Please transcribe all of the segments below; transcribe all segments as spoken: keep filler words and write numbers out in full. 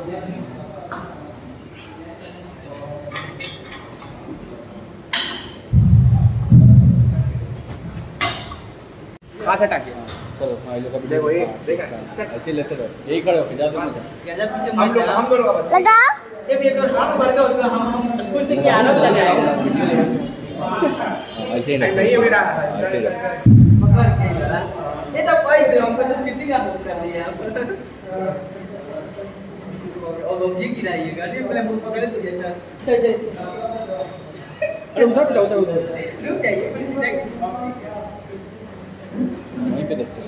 हाथ हटा के चलो भाई लोग अभी देखो ये देखा अच्छे लेते रहो यही खड़े हो जा दो हम लोग हम दोनों का बस लगा ये भी तो हाथ बढ़ गया हम हम कुछ दिन की आरोप लगाएगा ऐसे ही नहीं है मेरा ऐसे ही पकड़ के जरा ये तो पैसे हमको तो चीटिंग का बुक कर दिया और वो ये गिराइएगा नहीं पहले बुक पकड़े तो अच्छा चल चल अरे उधर पे उधर उधर रुक जाइए प्लीज वहीं पे देखते हैं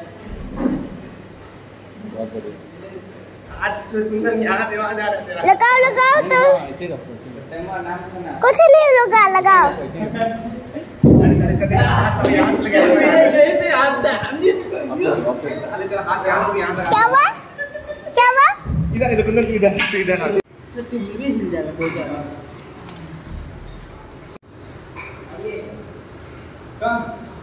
बहुत बढ़िया आज तो तुमसे यहाँ देवा जा रहा तेरा लगाओ लगाओ तो ऐसे ही रखो कुछ नहीं लगा लगाओ हाथ लगे यही पे हाथ डाल दिए साले तेरा हाथ यहाँ से यहाँ क्या हुआ क्या हुआ इधर इधर कुंदन इधर इधर ना तो तुम भी हिल जा रहा बहुत ज्यादा कहाँ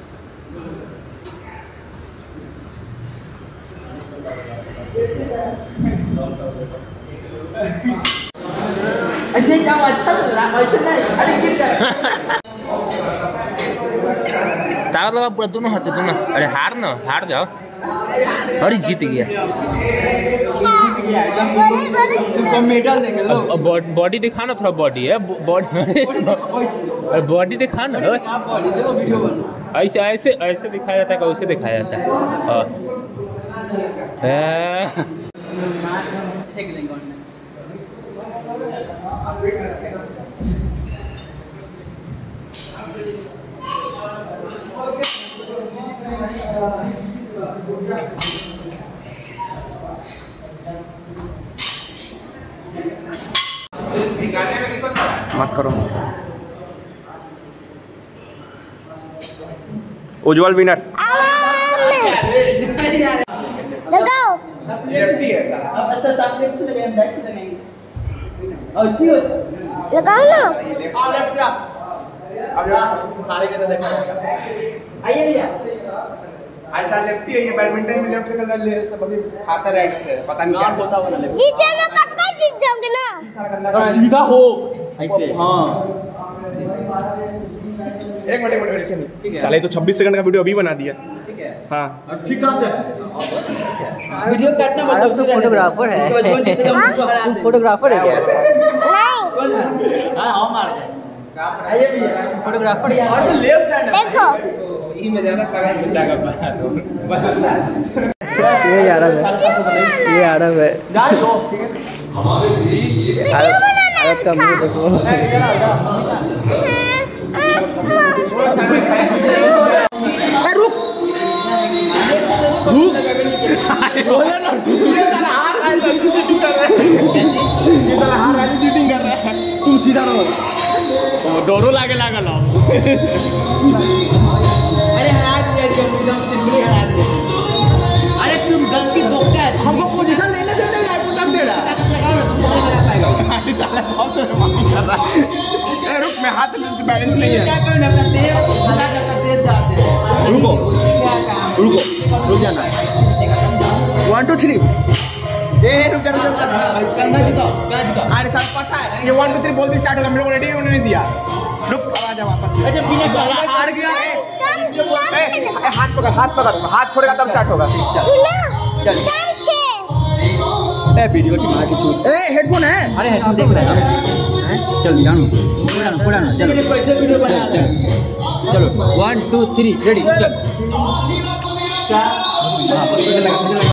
अरे जाओ अच्छा चल रहा ऐसे नहीं अरे गिर जाए ताकत लगा पूरा दोनों हाथ से दोनों अरे हार ना हार जाओ अरे जीत गया तुमको मेडल देंगे लो बॉडी दिखा ना थोड़ा बॉडी है बॉडी बॉडी दिखा ना बॉडी देखो वीडियो बना ऐसे ऐसे ऐसे दिखाया जाता है वैसे दिखाया जाता है फेंक देंगे उसने मत करो उज्जवल विनर लगाओ लेफ्टी है साला अब तो आप लेफ्ट से लगाएंगे बैक से लगाएंगे और सी हो लगाओ ना और लेफ्ट से आप अब हारे के तो देखो आइए भैया ऐसा लेफ्टी है ये बैडमिंटन में लेफ्ट से कर ले सब अभी खाता राइट से पता नहीं क्या होता होगा लेफ्ट जीत जाना पक्का जीत जाओगे ना और सीधा हो ऐसे हाँ एक मिनट एक मिनट ऐसे नहीं साले तो छब्बीस सेकंड का वीडियो अभी बना दिया ठीक है हाँ ठीक कहाँ से वीडियो काटना मतलब फोटोग्राफर है उसके बाद जो जीतेगा उसको हरा देंगे फोटोग्राफर है क्या नहीं कौन है हां हम मार दे आइए भैया फोटोग्राफर है और तो लेफ्ट हैंड देखो ई में ज्यादा पगार मिल जाएगा ये यार है ये यार है जा लो ठीक है भारत का मुंह देखो रुक रुक बोले ना ये साला हार रहा है चीटिंग कर रहा है ये साला हार रहा है चीटिंग कर रहा है तुम सीधा रहो डरो लागे लागल हो अरे हरा दिया जो एकदम सिंपली हरा दिया अरे तुम गलती बोलते हैं हमको पोजीशन लेने देते हैं यार तब दे रहा ये साला बहुत से मांग कर रहा है ए रुक मैं हाथ बैलेंस नहीं है क्या करूं अपना देह हरा जाता देह जाते रुको रुको रुक जाना वन टू थ्री ए रुक जा रुक जा कंधा झुकाओ कंधा झुकाओ अरे साला पता है ये वन टू थ्री बोलते स्टार्ट होगा मेरे को रेडी होने नहीं दिया रुक अब आ जा वापस अच्छा बिना हार गया ए हाथ पकड़ हाथ पकड़ हाथ छोड़ेगा तब स्टार्ट होगा सुनो चल ए वीडियो की मां की चूत ए हेडफोन है अरे हेडफोन देख रहा है चल जानो पूरा पूरा चलो पैसे वीडियो बना चलो वन टू थ्री रेडी चल चार